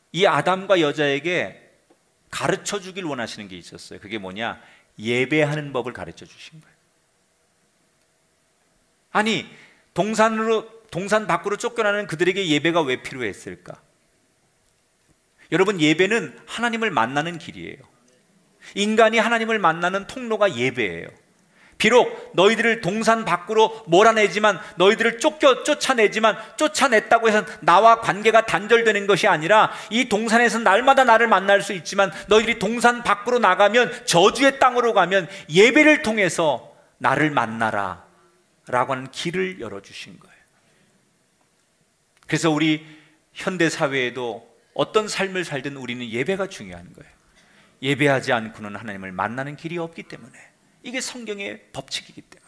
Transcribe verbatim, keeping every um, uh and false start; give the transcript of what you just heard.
이 아담과 여자에게 가르쳐 주길 원하시는 게 있었어요. 그게 뭐냐? 예배하는 법을 가르쳐 주신 거예요. 아니, 동산으로 동산 밖으로 쫓겨나는 그들에게 예배가 왜 필요했을까? 여러분, 예배는 하나님을 만나는 길이에요. 인간이 하나님을 만나는 통로가 예배예요. 비록 너희들을 동산 밖으로 몰아내지만, 너희들을 쫓겨 쫓아내지만, 쫓아냈다고 해서 나와 관계가 단절되는 것이 아니라, 이 동산에서 날마다 나를 만날 수 있지만 너희들이 동산 밖으로 나가면, 저주의 땅으로 가면 예배를 통해서 나를 만나라 라고 하는 길을 열어주신 거예요. 그래서 우리 현대사회에도 어떤 삶을 살든 우리는 예배가 중요한 거예요. 예배하지 않고는 하나님을 만나는 길이 없기 때문에, 이게 성경의 법칙이기 때문에.